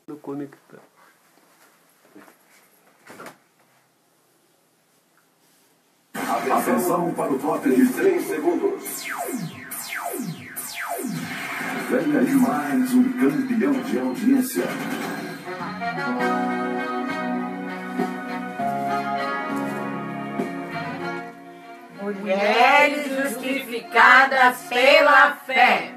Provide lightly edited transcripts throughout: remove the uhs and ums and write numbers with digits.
no conectar. Atenção para o top de 3 segundos. Venha de mais um campeão de audiência. Mulheres justificadas pela fé.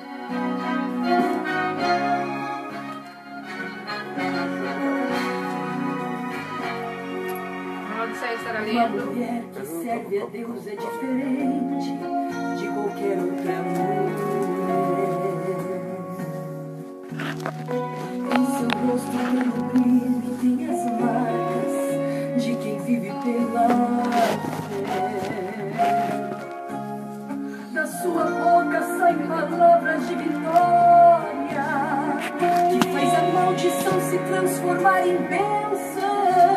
Uma mulher que serve a Deus é diferente de qualquer outra mulher. Em seu rosto tem o brilho e tem as marcas de quem vive pela fé. Da sua boca saem palavras de vitória que faz a maldição se transformar em bênção.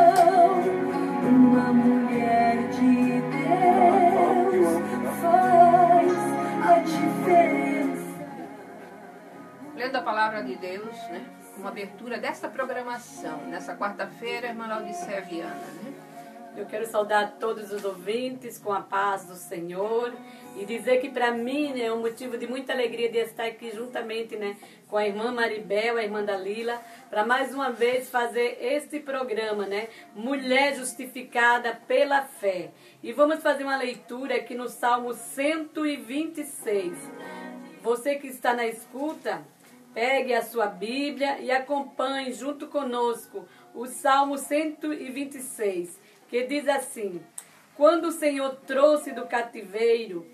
Uma mulher de Deus faz a diferença. Lendo a palavra de Deus, né? Uma abertura desta programação, nessa quarta-feira, irmã Laudicéia Viana, né? Eu quero saudar todos os ouvintes com a paz do Senhor e dizer que para mim, né, é um motivo de muita alegria de estar aqui juntamente, né, com a irmã Maribel, a irmã Dalila, para mais uma vez fazer este programa, né, Mulher Justificada pela Fé. E vamos fazer uma leitura aqui no Salmo 126. Você que está na escuta, pegue a sua Bíblia e acompanhe junto conosco o Salmo 126. Que diz assim: quando o Senhor trouxe do cativeiro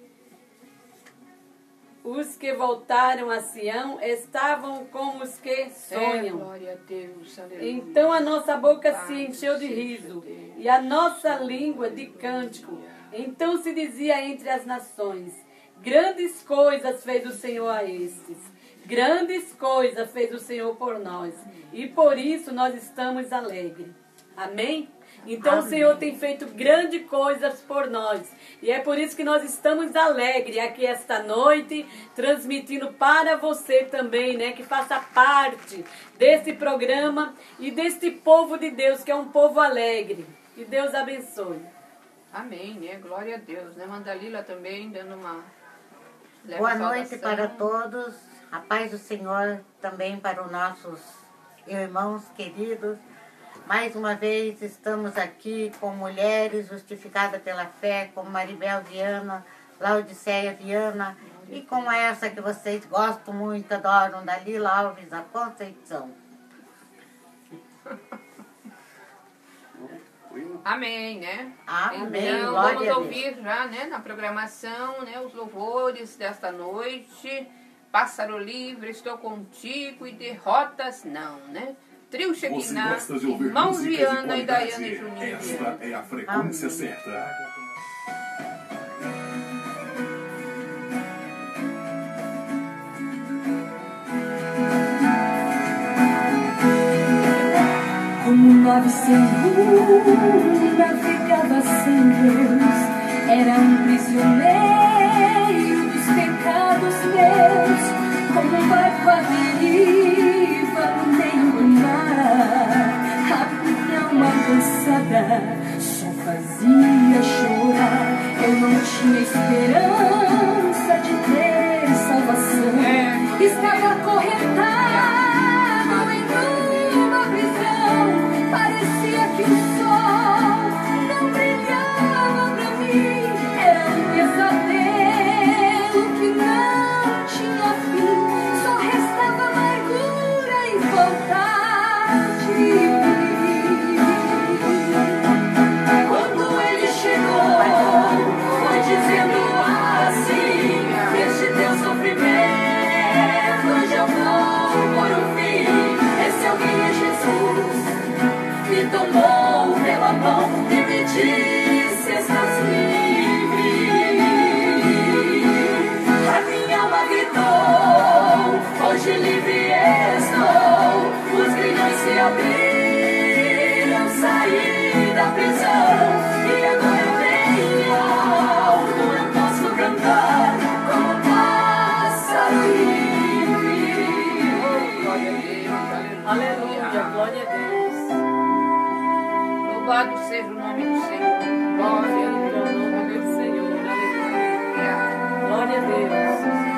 os que voltaram a Sião, estavam como os que sonham. Glória a Deus, aleluia. Então a nossa boca se encheu de riso e a nossa língua de cântico. Então se dizia entre as nações: grandes coisas fez o Senhor a estes. Grandes coisas fez o Senhor por nós. E por isso nós estamos alegres. Amém? Então Amém. O Senhor tem feito grandes coisas por nós. E é por isso que nós estamos alegres aqui esta noite, transmitindo para você também, né? Que faça parte desse programa e deste povo de Deus, que é um povo alegre. Que Deus abençoe. Amém, né? Glória a Deus, né? Mandalila também dando uma... Boa noite para todos. A paz do Senhor também para os nossos irmãos queridos. Mais uma vez estamos aqui com mulheres justificadas pela fé, como Maribel Viana, Laudicéia Viana e com essa que vocês gostam muito, adoram, Dalila Alves, a Conceição. Amém, né? Amém. Então, Glória vamos a ouvir Deus. já, né, na programação, né, os louvores desta noite. Pássaro livre, estou contigo e derrotas não, né? Trio Shekinah, irmãos Viana e Daiane e Juninho. Esta é a frequência Amém. certa. Como nave sem navegava sem Deus, era um prisioneiro dos pecados meus. Como um barco à deriva no meio do mar, a minha alma cansada só fazia chorar. Eu não tinha esperança de ter salvação. Estava acorrentado em uma prisão. Parecia que o sol não brilhava pra mim. Era um pesadelo que não tinha fim. Só restava amargura e vontade. Quando ele chegou, foi dizendo assim: este teu sofrimento hoje eu vou por um fim. Esse alguém é Jesus, me tomou pela mão e me disse: estás livre. A minha alma gritou: hoje livre estou. Os grilhões se abriram, saí da prisão. E agora eu venho alto, eu posso cantar como pássaro livre. Glória a Deus. Aleluia, glória a Deus. Louvado seja o nome do Senhor. Glória ao nome do Senhor. Aleluia. Glória a Deus.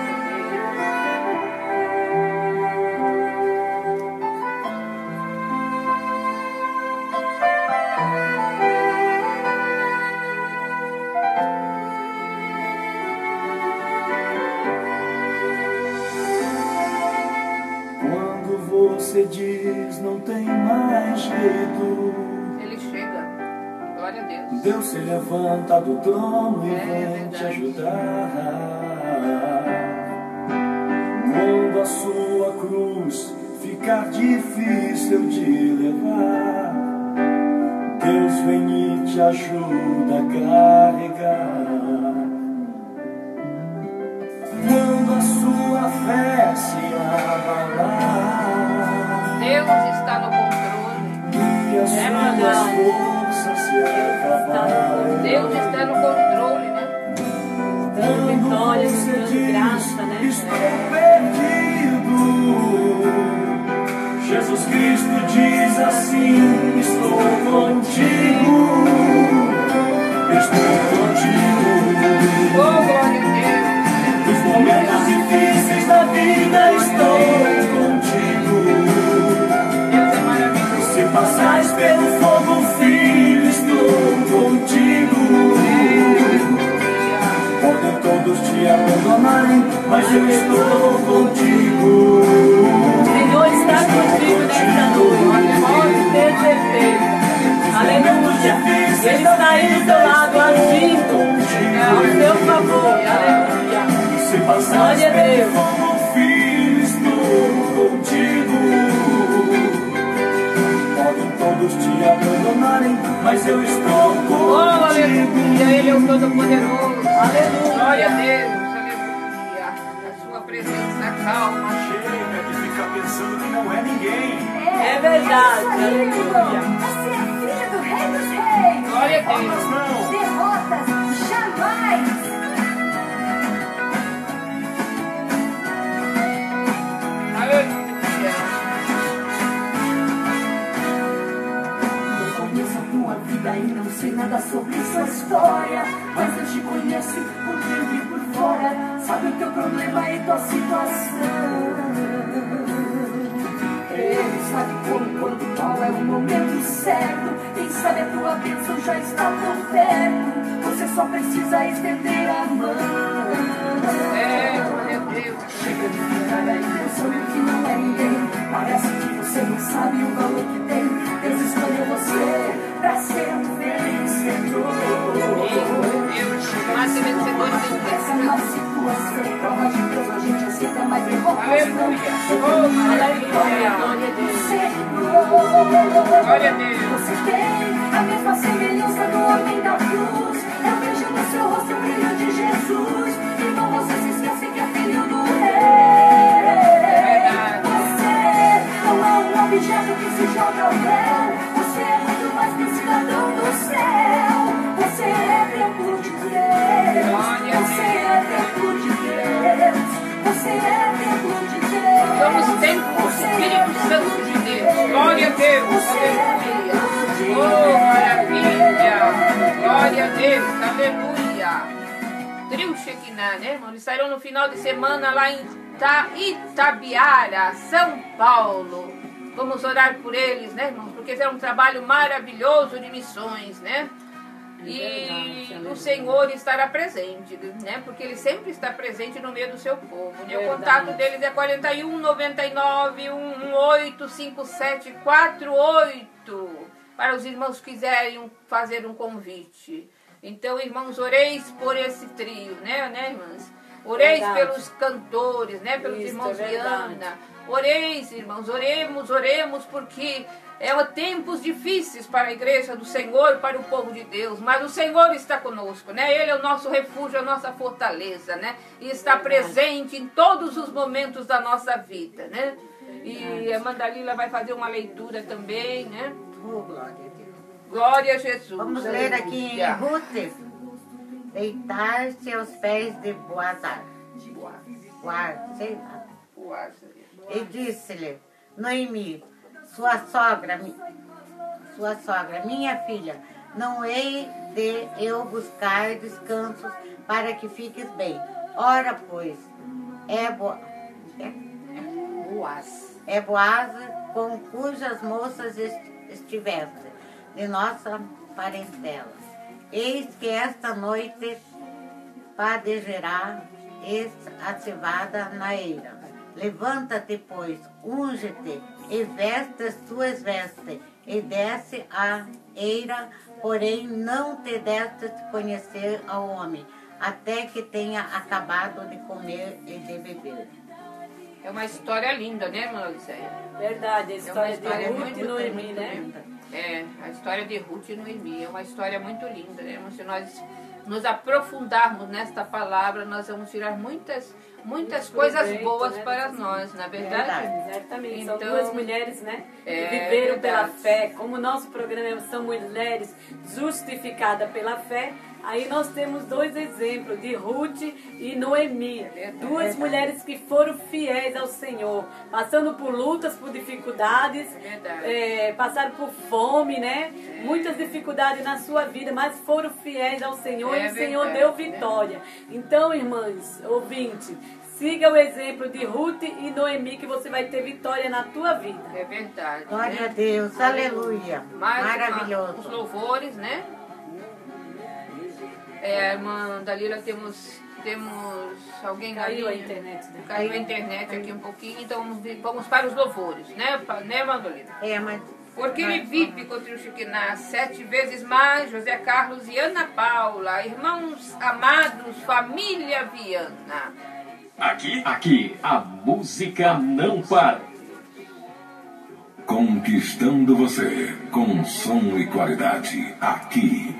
Você diz, não tem mais jeito. Ele chega. Glória a Deus. Deus se levanta do trono e vem te ajudar. Quando a sua cruz ficar difícil de levar, Deus vem e te ajuda a carregar. Quando a sua fé se abalar, Deus está no controle. E as suas forças se acabar, Deus está no controle, né? Dando vitória, você dando diz, graça, né? estou perdido, Jesus Cristo diz assim, estou contigo, estou contigo. Oh, glória a Deus. Nos momentos difíceis da vida estou contigo. Deus é maravilhoso. Se passares pelo fogo, filho, estou contigo. Podem todos te abandonarem, mas eu estou contigo. O Senhor está contigo nesta noite, pode ter certeza. Aleluia. Ele está aí do seu lado, agindo ao seu favor. Aleluia. Se passares pelo fogo, filho, estou contigo. Podem todos te abandonarem, mas eu estou contigo. Oh, aleluia. Ele é o Todo-Poderoso. Aleluia. Glória a Deus. Aleluia. A sua presença calma. Chega de ficar pensando que não é ninguém. É verdade. Aleluia. Você é filho do Rei dos Reis. Glória a Deus. Derrotas jamais. Aleluia. Eu conheço a tua vida e não sei nada sobre sua história, mas eu te conheço por dentro e por fora. Sabe o teu problema e tua situação. Ele sabe como, quando, qual é o momento certo. Quem sabe a tua bênção já está tão perto. Você só precisa estender a mão. Glória a Deus. Chega de ficar aí pensando que não é ninguém. Parece que você não sabe o valor que tem. Deus escolheu você pra ser um vencedor. Mas ser vencedor Essa é uma situação, prova de Deus, a gente aceita mais derrotas. Aleluia. Oh, aleluia. Glória a Deus. Você tem a mesma semelhança do homem da cruz. Eu vejo no seu rosto o brilho de Jesus. Então você se esquece que é filho do rei. Você não é um objeto que se joga ao véu. Você é muito mais que um cidadão do céu. Você é templo de Deus. Você é templo de Deus. Você é templo de Deus. Somos templo do Espírito Santo de Deus. Glória a Deus. Aleluia. Oh, maravilha. Glória a Deus. Aleluia. Trio Shekinah, né, irmão? Eles saíram no final de semana lá em Itabiara, São Paulo. Vamos orar por eles, né, irmãos? Porque fizeram um trabalho maravilhoso de missões, né? E o Senhor estará presente, né? Porque Ele sempre está presente no meio do seu povo, né? O contato deles é 41 99 18 57 48 para os irmãos que quiserem fazer um convite. Então, irmãos, oreis por esse trio, né, irmãs? Oreis pelos cantores, né? Pelos irmãos Viana. Oreis, irmãos, oremos, porque tempos difíceis para a igreja do Senhor, para o povo de Deus, mas o Senhor está conosco, né? Ele é o nosso refúgio, a nossa fortaleza, né? E está presente em todos os momentos da nossa vida, né? E a Mandalila vai fazer uma leitura também, né? Oh, glória a Deus. Glória a Jesus. Vamos ler aqui em Ruth. Deitar-se aos pés de Boazar. Sei lá. E disse-lhe: Noemi, sua sogra, minha filha, não hei de eu buscar descansos para que fiques bem. Ora, pois, é Boaz com cujas moças estiveste, de nossa parentela. Eis que esta noite padecerá a cevada na eira. Levanta-te, pois, unge-te e veste as tuas vestes, e desce a eira, porém não te deste conhecer ao homem, até que tenha acabado de comer e de beber. É uma história linda, né, irmã Aliceia? Verdade, a história de Ruth e Noemi, né? É, a história de Ruth e Noemi é uma história muito linda, né? Se nós nos aprofundarmos nesta palavra, nós vamos tirar muitas coisas boas, né, para nós, na verdade? Exatamente, então, são duas mulheres, né, que viveram pela fé. Como o nosso programa são mulheres justificadas pela fé, aí nós temos dois exemplos, de Ruth e Noemi. Duas mulheres que foram fiéis ao Senhor, passando por lutas, por dificuldades, passaram por fome, né? Muitas dificuldades na sua vida, mas foram fiéis ao Senhor e o Senhor deu vitória. Então, irmãs, ouvinte, siga o exemplo de Ruth e Noemi, que você vai ter vitória na tua vida. É verdade. Glória a Deus, aleluia. Maravilhoso. Os louvores, né? Irmã Dalila, temos alguém Caiu ali. a internet, né? Caiu a internet aqui um pouquinho, então vamos para os louvores, né, irmã Dalila? Mas... Porque ele vive contra o Chiquiná 7 vezes mais, José Carlos e Ana Paula, irmãos amados, família Viana. Aqui, a música não para. Conquistando você com som e qualidade. Aqui.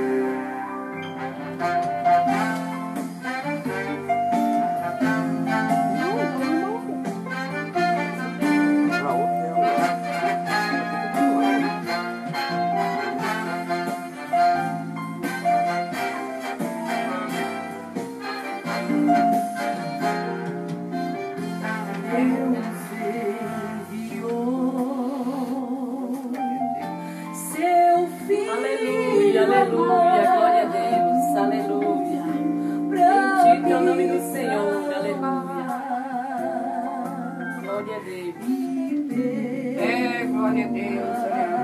Aleluia, glória a Deus, aleluia. Bendito é o nome do Senhor, aleluia. Glória a Deus. Glória a Deus,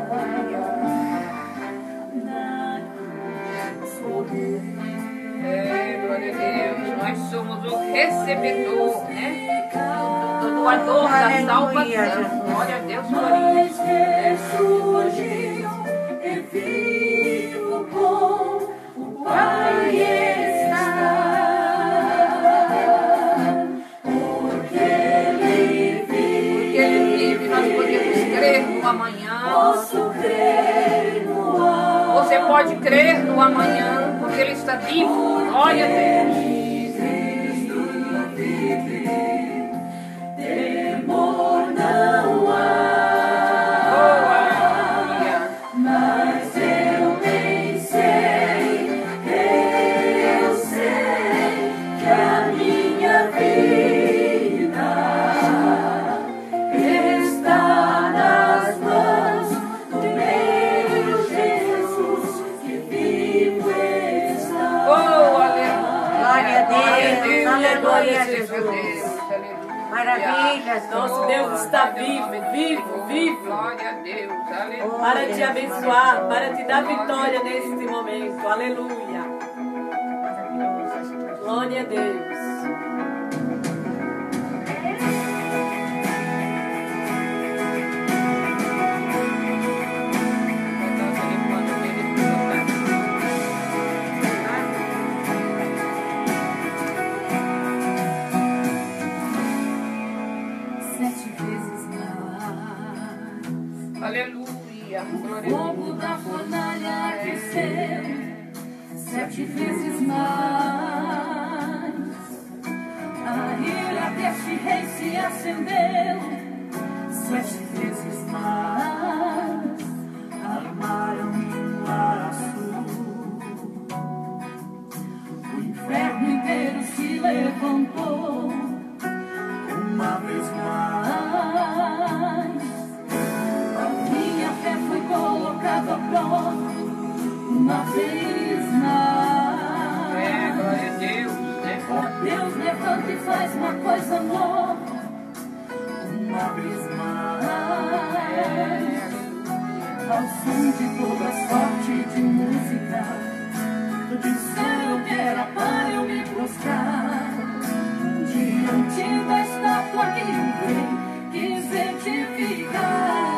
glória a Deus. Nós somos o recebedor, né? Do doador da salvação. Glória a Deus, glória a Deus. Vivo com o Pai está, porque Ele vive, nós podemos crer no amanhã. Posso crer no amanhã. Você pode crer no amanhã, porque Ele está vivo. Glória a Deus. Temor não há. Maravilhas, nosso Deus está vivo, vivo. Glória a Deus, aleluia. Para te abençoar, para te dar vitória neste momento, aleluia. Glória a Deus. Aleluia. O fogo da fornalha aqueceu 7 vezes mais. A ira deste rei se acendeu 7 vezes mais. Armaram um laço, o inferno inteiro se levantou uma vez mais. uma vez mais. É, glória a Deus, né? Ó Deus, levanta e faz uma coisa nova, uma vez mais. Ao som de toda sorte de música, do céu eu quero para eu me prostrar diante da estátua que vem, quis certificar.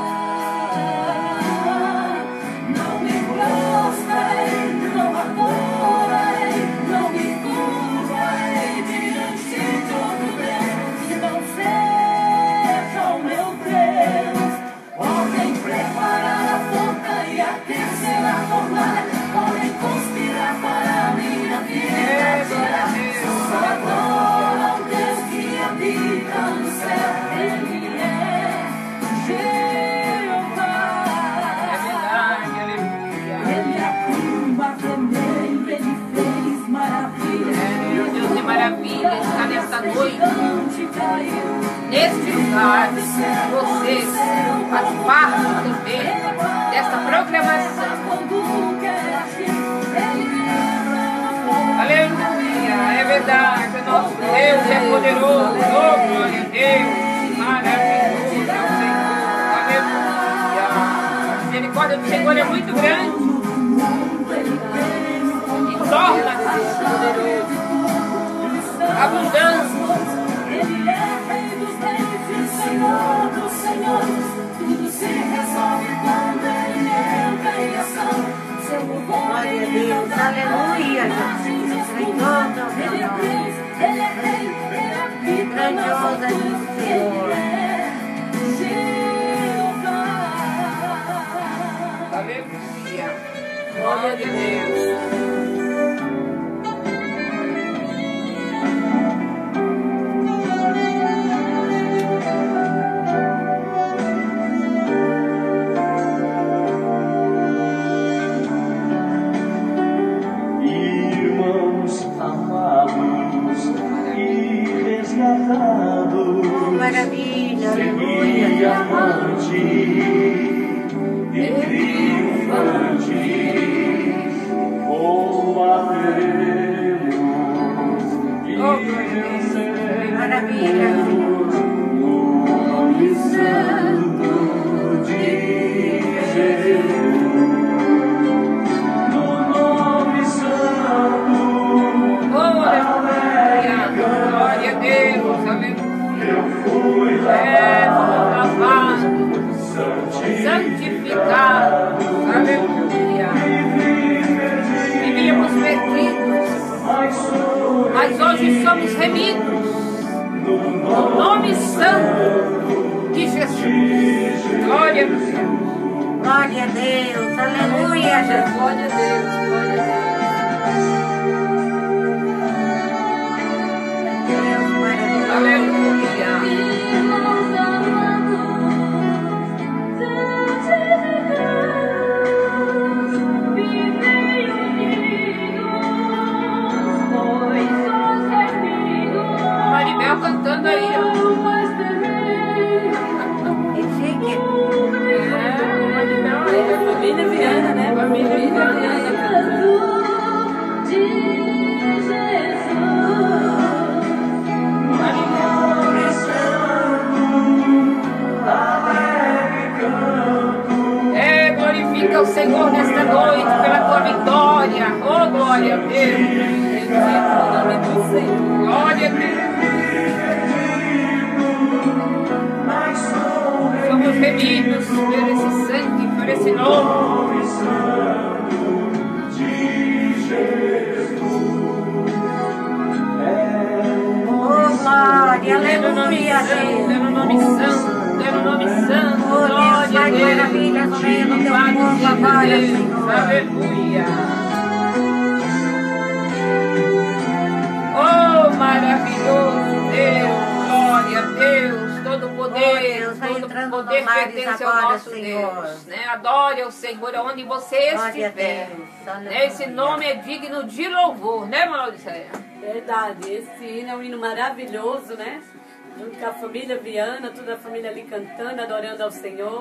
Não me prostrarei, não adorarei, não me curvarei diante de outro Deus que não seja o meu Deus. Podem preparar a boca e aquecer a fornalha, podem conspirar para a minha vida tirar. Só adora o Deus que habita no céu, Ele é Jeová. É verdade, aleluia. Ele é a curva vermelha, Ele fez maravilha. Meu Deus de maravilha está nesta noite, Gigante caiu. neste lugar. Você faz parte também desta programação. Quando quer agir, Ele lembra no fogo. Aleluia, é verdade. Nosso Deus é poderoso. Oh, glória a Deus. Maravilhoso é o Senhor. Aleluia. A misericórdia do Senhor é muito grande e torna-se poderoso. Abundância. Ele é Rei dos reis e Senhor dos senhores. Tudo se resolve quando Ele entra em ação. Seu louvor, Glória a Deus, aleluia, Jesus. Grandioso é o Ele é teu nome. Deus, Ele é Rei, Ele habita nas Grandioso é o alturas. Senhor. Ele é Jeová. Aleluia. Glória a Deus. Irmãos amados e resgatados, Oh, maravilha, aleluia. diamante e triunfante, combateremos e venceremos Maravilha. no nome santo de Jesus. No nome santo, Oh, aleluia. Glória a Deus. Aleluia. eu fui É, lavado, lavado, santificado. Aleluia. Vivíamos perdidos, mas hoje somos remidos no nome santo de Jesus. Glória a Deus. Glória a Deus, aleluia, Jesus. Glória a Deus. Glória a Deus maravilhoso. Deus. Aleluia. Maribel cantando aí, ó. Que chique. É, Maribel aí. É família Viana, né? Família Viana. É, glorifica o Senhor nesta noite pela tua vitória. Oh, glória a Deus. O nome do Senhor. Glória a Deus. Somos remidos por esse sangue, por esse nome. Oh, glória, É no nome aleluia, santo, é Deus. no nome santo, é no nome santo. Oh, Deus, Glória a faz Deus. maravilhas no meio do teu Louvado povo seja agora, Deus. Senhor. Aleluia. Oh, maravilhoso Deus. Glória a Deus. Todo Oh, poder, Deus, vai todo entrando poder no lares pertence ao agora, nosso Senhor. Deus. Né? Adore ao Senhor aonde você Glória a estiver. Deus, Né? Esse aleluia. nome é digno de louvor, né, Maurícia? Verdade, esse hino é um hino maravilhoso, né? Junto com a família Viana, toda a família ali cantando, adorando ao Senhor.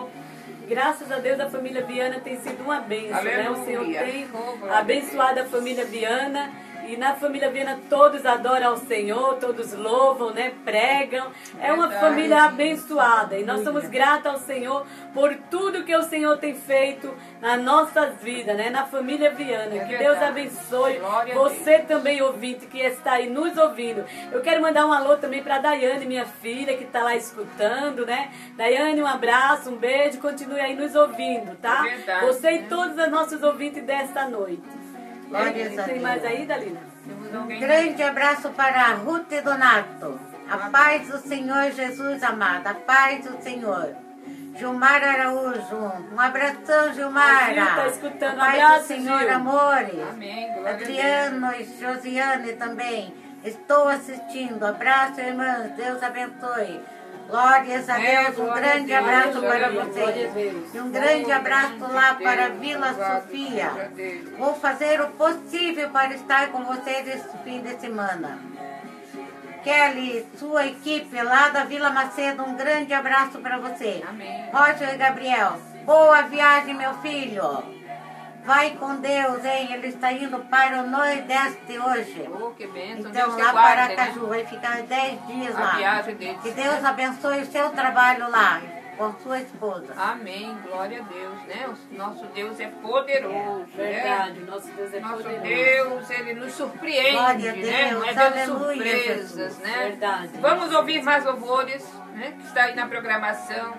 Graças a Deus a família Viana tem sido uma bênção, né? O Senhor tem Oh, abençoado a família Viana. E na família Viana todos adoram ao Senhor, todos louvam, né? Pregam. É uma família abençoada. E nós somos gratos ao Senhor por tudo que o Senhor tem feito nas nossas vidas, né? Na família Viana. Que Deus abençoe você também, ouvinte, que está aí nos ouvindo. Eu quero mandar um alô também para a Daiane, minha filha, que está lá escutando, né? Daiane, um abraço, um beijo. Continue aí nos ouvindo, tá? Você e todos os nossos ouvintes desta noite. Tem mais aí, Dalina? Um grande abraço para a Ruth e Donato. A paz do Senhor Jesus amado. A paz do Senhor. Gilmar Araújo. Um abração, Gilmara. Está escutando. A paz abraço, do Senhor, Gil. amores. Amém. Adriano e Josiane também. Estou assistindo. Abraço, irmãs. Deus abençoe. Glórias a Deus, um grande abraço para vocês. E um grande abraço lá para a Vila Sofia. Vou fazer o possível para estar com vocês esse fim de semana. Kelly, sua equipe lá da Vila Macedo, um grande abraço para você. Roger e Gabriel, boa viagem, meu filho. Vai com Deus, hein? Ele está indo para o Nordeste hoje. Oh, que bênção. Então, Deus lá guarde, para Aracaju, vai ficar 10 dias a lá. viagem deles. Que Deus abençoe o seu trabalho lá, com sua esposa. Amém. Glória a Deus, né? O nosso Deus é poderoso. Verdade, nosso Deus é Nosso poderoso. Deus, Ele nos surpreende, Glória a né? Deus, Não é Deus de aleluia, surpresas, Jesus. né? Verdade. Vamos ouvir mais louvores, né? Que está aí na programação.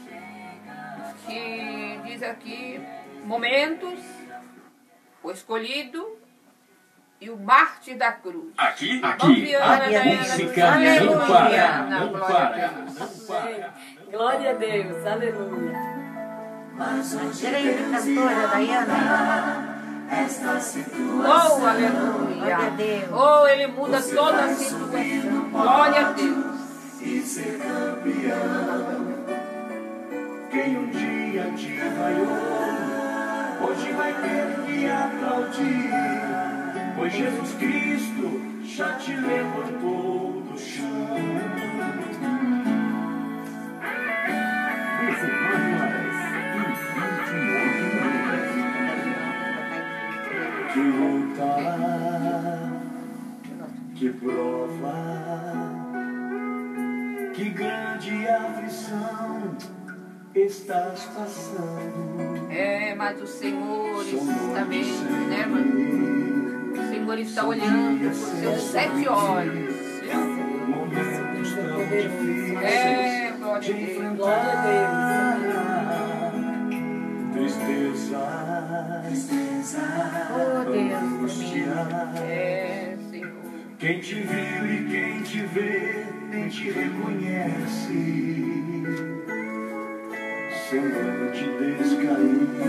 Que diz aqui, momentos, o escolhido e o Mártir da Cruz. Aqui, Vamos aqui, ver, a Ana Daiana, música aleluia. não para, Não, não glória a para, Deus. não para. Glória a Deus, aleluia. Grande cantora, Daiana. Oh, aleluia. Glória a Deus. Oh, Ele muda toda a situação. Glória a Deus. E ser campeão. Quem um dia te vaiou, hoje vai ter que aplaudir. Pois Jesus Cristo já te levantou do chão. 19 horas e 28 minutos. Que luta, que prova, que grande aflição estás passando. É, mas o Senhor está vendo, né, irmã? O Senhor está olhando por seus 7 olhos. Momentos tão difíceis É, glória a de Deus. enfrentar. Tristezas, Oh, Deus, angústia. É, Senhor. Quem te viu e quem te vê, nem te reconhece. Semblante descaído,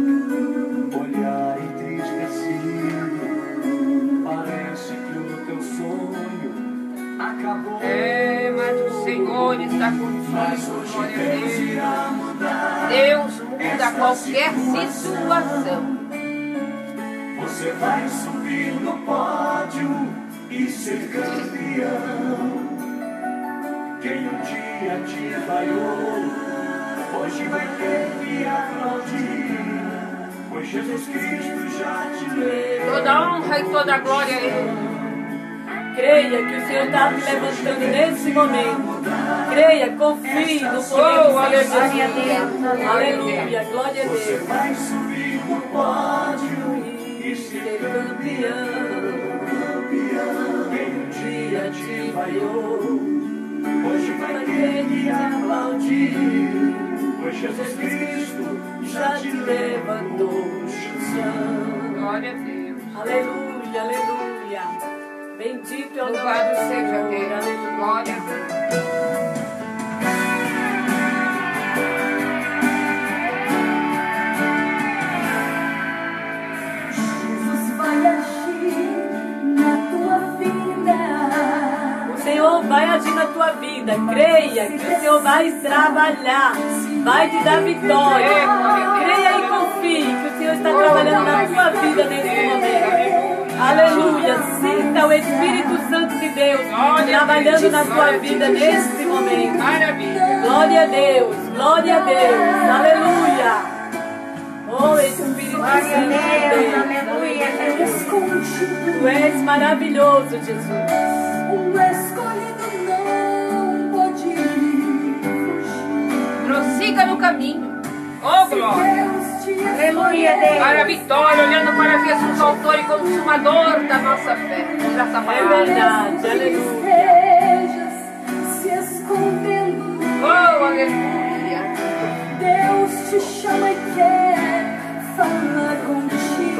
olhar entristecido. Parece que o teu sonho acabou. É, mas o Senhor está contigo. Glória a Deus. Deus muda qualquer situação. Você vai subir no pódio e ser campeão. Quem um dia te vaiou, hoje vai ter que aplaudir. Pois Jesus Cristo já te levou. Toda honra e toda glória a Ele. Creia que o Senhor está te levantando nesse momento. Creia, confie no poder do Senhor Jesus. Aleluia, glória a Você Deus. vai subir no pódio e ser Campeão, quem um dia te vaiou, hoje vai ter que aplaudir. Pois Jesus Cristo já te levantou do chão. Glória a Deus. Aleluia, aleluia. Bendito é o nome Louvado do seja Senhor. Deus. Aleluia. Glória a Deus. Jesus vai agir na tua vida. O Senhor vai agir na tua vida. Creia que o Senhor vai trabalhar, vai te dar vitória. Creia e confie que o Senhor está trabalhando na tua vida nesse momento. Aleluia. Sinta o Espírito Santo de Deus trabalhando na tua vida nesse momento. Maravilha. Glória a Deus. Glória a Deus. Aleluia. Oh, Espírito Glória a Deus, Santo. aleluia, Jesus. Tu és maravilhoso, Jesus. O escolhido não pode fugir. Prossiga no caminho. Oh, glória. Deus te Aleluia, Para a Deus. vitória, olhando para Jesus, autor e consumador da nossa fé. Diz essa É palavra. verdade. Aleluia. estejas se escondendo. Oh, aleluia. Deus te chama e quer falar contigo.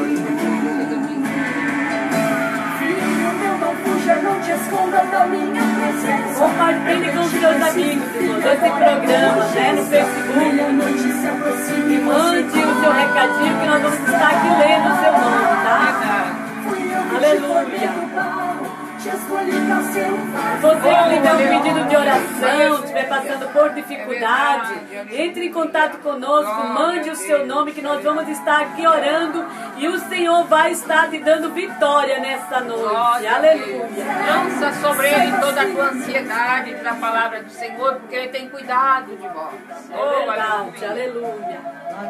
Filho meu, não fuja, não te esconda da minha presença. Compartilhe com os seus amigos, irmãos, esse programa, né, no Facebook. A noite se aproxima E mande o seu recadinho que nós vamos estar aqui lendo o seu nome, tá? Fui eu que Aleluia. te formei do barro, te escolhi pra ser um vaso. Você que tiver um pedido de oração, estiver passando por dificuldade, entre em contato conosco, mande o seu nome que nós vamos estar aqui orando e o Senhor vai estar te dando vitória nessa noite. Glória a Aleluia. Deus. Lança sobre ele toda a tua ansiedade na palavra do Senhor, porque ele tem cuidado de vós. É Oh, verdade. aleluia. Aleluia.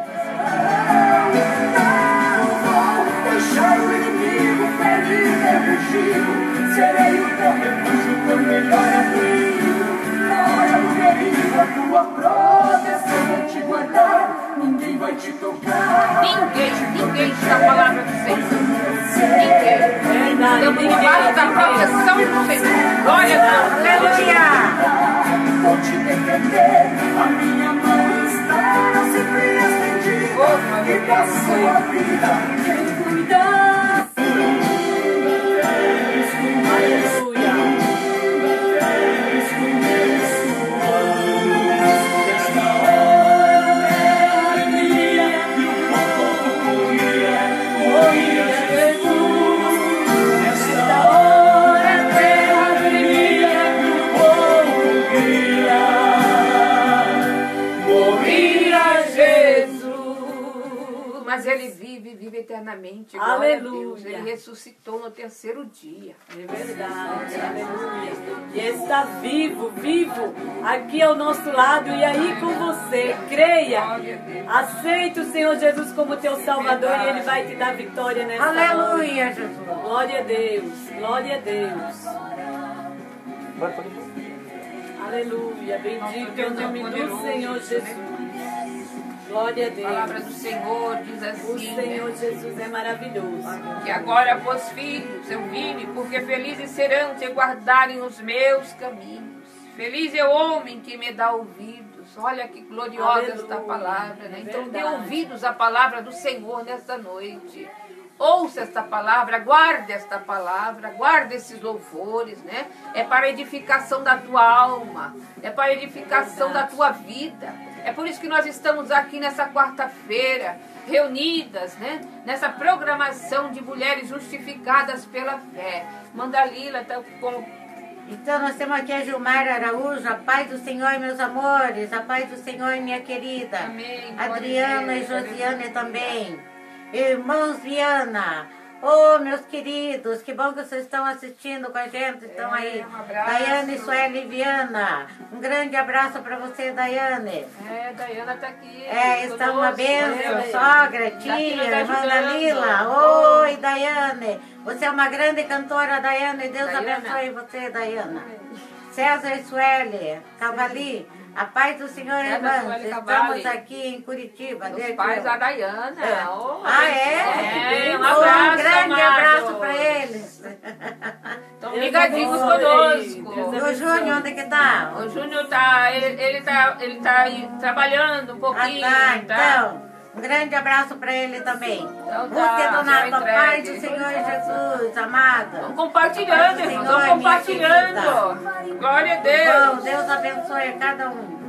Vou deixar o inimigo ferido e fugido. Serei o teu refúgio, teu melhor amigo. Na hora do perigo, a tua proteção vai te guardar. Ninguém vai te tocar. Ninguém diz a palavra do Senhor. Ninguém. Verdade. Estamos debaixo da proteção do Senhor. Glória a Deus. Aleluia. Vou te defender. A minha mão está sempre estendida. E da sua vida, quem cuidar. Aleluia. Mas ele vive eternamente. Glória a Aleluia. Deus. Ele ressuscitou no terceiro dia. É verdade, aleluia. E está vivo, vivo, aqui ao nosso lado e aí com você. Creia, aceite o Senhor Jesus como teu Salvador e Ele vai te dar vitória nessa noite. Aleluia, Jesus. Glória a Deus, glória a Deus. Aleluia, bendito é o nome do Senhor Jesus. Glória a A palavra Deus. do Senhor diz O assim, Senhor Jesus é maravilhoso. que agora, vós filhos, eu vine, porque felizes serão se guardarem os meus caminhos. Feliz é o homem que me dá ouvidos. Olha que gloriosa Aleluia. esta palavra, né? É Então dê verdade. ouvidos à palavra do Senhor nesta noite. Ouça esta palavra, guarde esta palavra, guarde esses louvores, né? É para a edificação da tua alma, é para a edificação da tua vida. É por isso que nós estamos aqui nessa quarta-feira, reunidas, né? Nessa programação de mulheres justificadas pela fé. Mandalila está com... Então nós temos aqui a Gilmar Araújo, a paz do Senhor, meus amores, a paz do Senhor, minha querida. Amém. Glória a Adriana e Deus. Josiane também. Irmãos Viana, oh meus queridos, que bom que vocês estão assistindo com a gente, estão aí. Um abraço. Daiane Sueli Viana, um grande abraço para você, Daiane. Daiana está aqui. Está uma conosco, bênção, né? sogra, Tá aqui tia, nos irmã ajudando. Dalila. Oi, Daiane. Você é uma grande cantora, Daiane. Deus Daiana. abençoe você, Daiana. César Sueli, Cavali. A paz do Senhor, César irmãs. Sueli Estamos Cavalli. aqui em Curitiba. Os desde pais eu- da Daiana. É. Oh, Ah, é? Um Um abraço, grande amados. abraço para eles. Estão Deus ligadinhos abençoe. conosco. Deus E o Júnior, onde que tá? O Júnior tá, ele tá aí trabalhando um pouquinho. Então, um grande abraço para ele também. Então tá, Você, Donato, já a paz entregue. do Senhor Jesus, amada. Vamos compartilhando, irmãos. Vamos compartilhando. Glória a Bom, Deus. Deus abençoe cada um.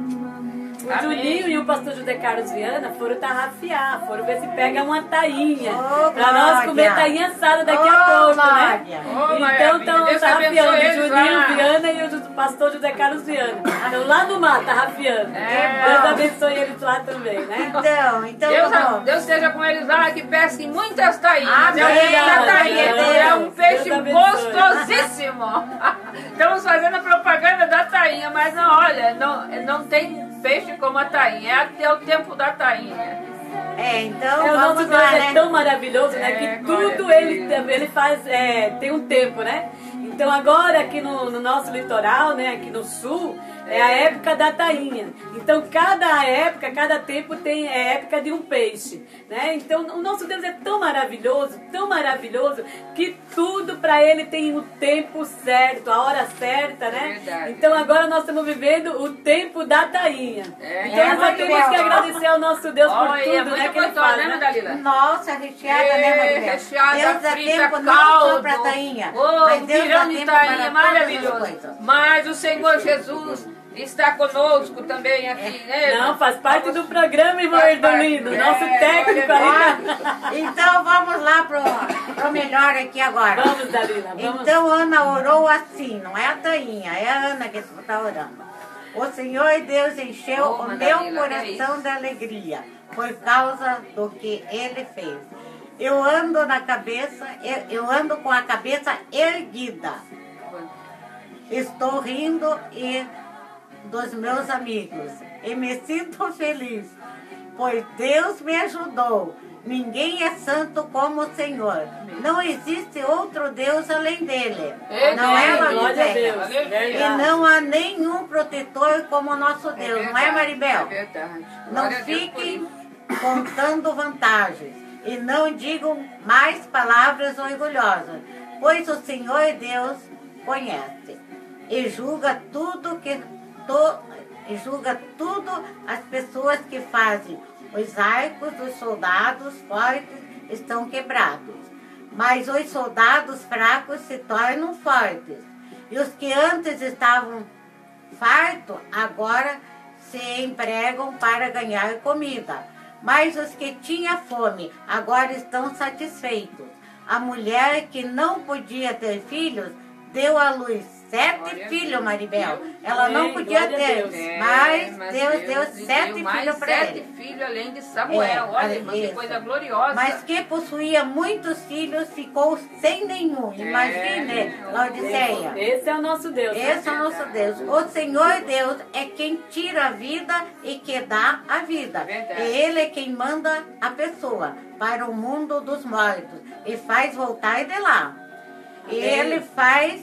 O Amém. Juninho e o pastor José Carlos Viana foram tarrafiar, foram ver se pega uma tainha. Ô, Pra nós Glória. comer tainha assada daqui Ô, a pouco, né? Glória. Ô, Então maravilha. estão Deus tarrafiando abençoe o eles Juninho lá. Viana e o pastor José Carlos Viana. Estão lá no mar, tarrafiando. É. Deus abençoe eles lá também, né? Então, tá bom. Deus esteja com eles lá, que pesquem muitas tainhas. Amém. É um peixe da tainha, Amém. é um peixe Deus abençoe. gostosíssimo. Estamos fazendo a propaganda da tainha, mas não, olha, não tem peixe como a tainha. É até o tempo da tainha. Então o nosso vamos Deus lá, é né? tão maravilhoso, né? Que tudo ele faz, tem um tempo, né? Então agora aqui no nosso litoral, né? Aqui no sul, é a época da tainha. Então cada época, cada tempo tem época de um peixe, né? Então o nosso Deus é tão maravilhoso, que tudo para ele tem o tempo certo, a hora certa, né? Verdade. Então agora nós estamos vivendo o tempo da tainha. Então nós só temos que agradecer ao nosso Deus por tudo, né? Que ele faz, né, né? Dalila? Nossa, recheada, né, Maria? Recheada, Deus dá frita, tempo não caldo. só para tainha, Oh, mas Deus dá pirão de tempo tainha, para maravilhoso. todas as coisas. Mas o Senhor Jesus está conosco também aqui, né? Não, faz parte do programa, irmão Faz Erdolino, parte. nosso técnico aí. Então vamos lá pro melhor aqui agora. Vamos, Dalila, vamos. Então Ana orou assim, não é a tainha, é a Ana que está orando. O Senhor Deus encheu o meu coração de alegria por causa do que Ele fez. Eu ando com a cabeça erguida. Estou rindo dos meus amigos e me sinto feliz, pois Deus me ajudou. Ninguém é santo como o Senhor. Não existe outro Deus além dele. Não é, glória a Deus. Maribel? E não há nenhum protetor como o nosso Deus. Não é, Maribel? É verdade. Não fiquem contando vantagens e não digam mais palavras orgulhosas, pois o Senhor Deus conhece e julga tudo as pessoas que fazem. Os arcos dos soldados fortes estão quebrados, mas os soldados fracos se tornam fortes. E os que antes estavam fartos, agora se empregam para ganhar comida. Mas os que tinham fome, agora estão satisfeitos. A mulher que não podia ter filhos, deu à luz 7 filhos, Maribel. Ela não podia ter, mas Deus deu 7 filhos para ele. 7 filhos além de Samuel. Olha, irmã, que coisa gloriosa. Mas que possuía muitos filhos, ficou sem nenhum. Imagine, Laodiceia. Esse é o nosso Deus. Esse é o nosso Deus. O Senhor Deus é quem tira a vida e que dá a vida. Verdade. E Ele é quem manda a pessoa para o mundo dos mortos e faz voltar de lá. E Ele faz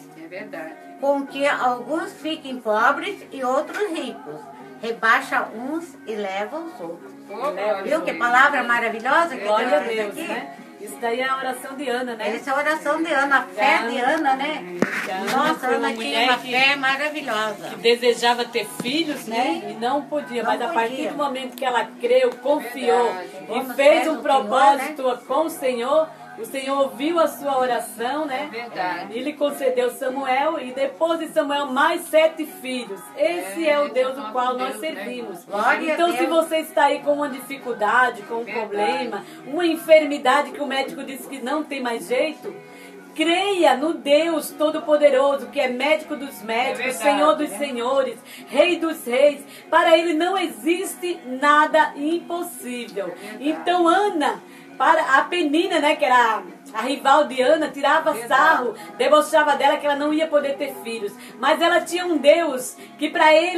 com que alguns fiquem pobres e outros ricos. Rebaixa uns e leva os outros. Viu que palavra maravilhosa que Deus fez aqui? Né? Isso daí é a oração de Ana, né? Essa é a oração de Ana, a fé de Ana, né? Nossa, Ana tinha uma fé maravilhosa. Que desejava ter filhos, né? E não podia. Mas a partir do momento que ela creu, confiou e fez um propósito com o Senhor ouviu a sua oração, né? Verdade. E lhe concedeu Samuel e depois de Samuel mais 7 filhos. Esse é o Deus do qual nós servimos. Então se você está aí com uma dificuldade, com um problema, uma enfermidade que o médico disse que não tem mais jeito, creia no Deus Todo-Poderoso, que é médico dos médicos, Senhor dos senhores, Rei dos reis. Para Ele não existe nada impossível. Então Ana, para a Penina, né, que era a rival de Ana, tirava sarro, debochava dela que ela não ia poder ter filhos. Mas ela tinha um Deus que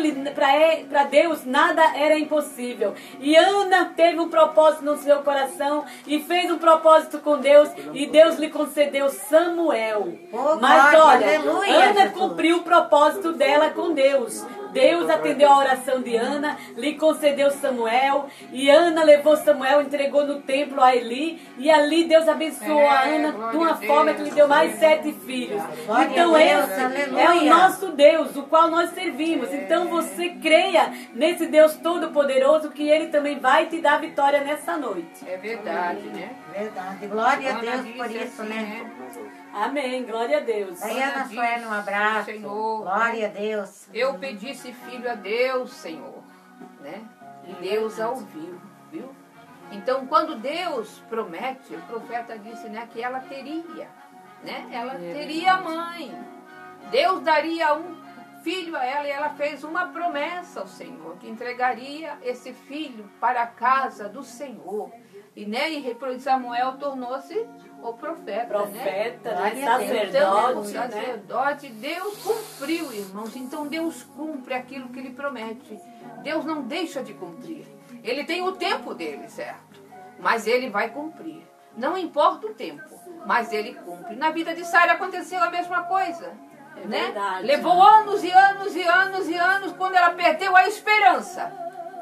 para Deus nada era impossível. E Ana teve um propósito no seu coração e fez um propósito com Deus e Deus lhe concedeu Samuel. Mas olha, Ana cumpriu o propósito dela com Deus. Deus atendeu a oração de Ana, lhe concedeu Samuel, e Ana levou Samuel, entregou no templo a Eli, e ali Deus abençoou a Ana de uma forma que lhe deu mais 7 filhos. Então esse é o nosso Deus, o qual nós servimos. Então você creia nesse Deus Todo-Poderoso, que Ele também vai te dar vitória nessa noite. É verdade, né? Verdade. Glória a Deus por isso, né? Amém, glória a Deus. Ana Sueli, um abraço. Senhor, glória a Deus. Eu pedi esse filho a Deus, Senhor, né? E Deus a ouviu, viu? Então, quando Deus promete, o profeta disse, né, que ela teria, né? Ela teria mãe. Deus daria um filho a ela e ela fez uma promessa ao Senhor. que entregaria esse filho para a casa do Senhor. E, né, e Samuel tornou-se o profeta, né? Sacerdote. Deus cumpriu, irmãos. Então Deus cumpre aquilo que Ele promete. Deus não deixa de cumprir. Ele tem o tempo dele, certo? Mas Ele vai cumprir. Não importa o tempo, mas Ele cumpre. Na vida de Sara aconteceu a mesma coisa. Né? Verdade, levou anos e anos e anos e anos quando ela perdeu a esperança.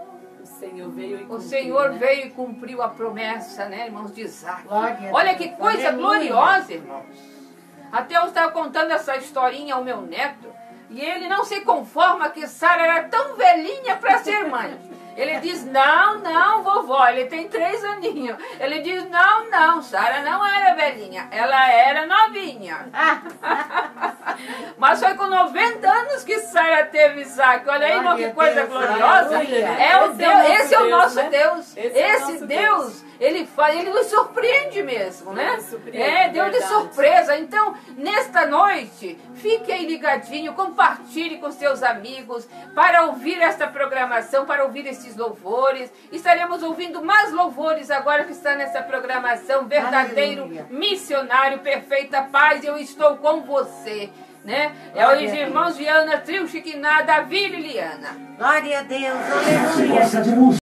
O Senhor veio e cumpriu a promessa, né, irmãos, de Isaac. Olha que coisa gloriosa, irmãos. Até eu estava contando essa historinha ao meu neto e ele não se conforma que Sara era tão velhinha para ser mãe. Ele diz, não, vovó, ele tem 3 aninhos. Ele diz, não, Sara não era velhinha, ela era novinha. Mas foi com 90 anos que Sara teve Isaac. Olha aí, irmão, que coisa gloriosa. Esse é o nosso Deus. Esse Deus, ele nos surpreende mesmo, né? Deus de surpresa. Então, nesta noite, fique aí ligadinho, compartilhe com seus amigos para ouvir esta programação, para ouvir esses louvores. Estaremos ouvindo mais louvores agora que está nessa programação. Verdadeiro missionário, perfeita paz, eu estou com você. Né? É os irmãos Viana, Trio Chiquiná, Davi e Liliana. Glória a Deus, aleluia.